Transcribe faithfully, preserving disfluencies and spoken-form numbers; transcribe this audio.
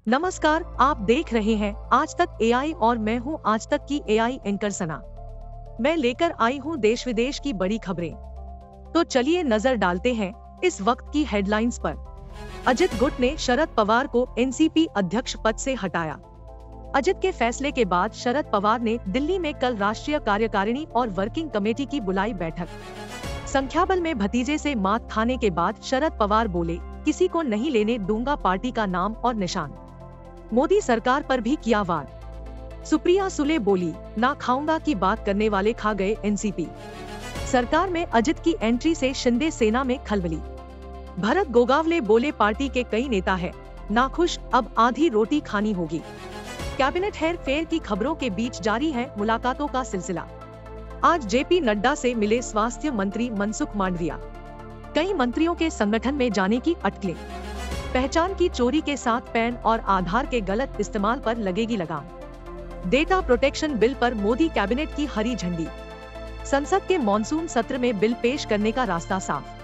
नमस्कार, आप देख रहे हैं आज तक एआई और मैं हूं आज तक की एआई एंकर सना। मैं लेकर आई हूं देश विदेश की बड़ी खबरें। तो चलिए नजर डालते हैं इस वक्त की हेडलाइंस पर। अजित गुट ने शरद पवार को एनसीपी अध्यक्ष पद से हटाया। अजित के फैसले के बाद शरद पवार ने दिल्ली में कल राष्ट्रीय कार्यकारिणी और वर्किंग कमेटी की बुलाई बैठक। संख्याबल में भतीजे से मात खाने के बाद शरद पवार बोले, किसी को नहीं लेने दूंगा पार्टी का नाम और निशान। मोदी सरकार पर भी किया वार। सुप्रिया सुले बोली, ना खाऊंगा की बात करने वाले खा गए एनसीपी। सरकार में अजित की एंट्री से शिंदे सेना में खलबली। भरत गोगावले बोले, पार्टी के कई नेता हैं नाखुश, अब आधी रोटी खानी होगी। कैबिनेट हेर फेर की खबरों के बीच जारी है मुलाकातों का सिलसिला। आज जेपी नड्डा से मिले स्वास्थ्य मंत्री मनसुख मांडविया। कई मंत्रियों के संगठन में जाने की अटकलें। पहचान की चोरी के साथ पैन और आधार के गलत इस्तेमाल पर लगेगी लगाम। डेटा प्रोटेक्शन बिल पर मोदी कैबिनेट की हरी झंडी। संसद के मॉनसून सत्र में बिल पेश करने का रास्ता साफ।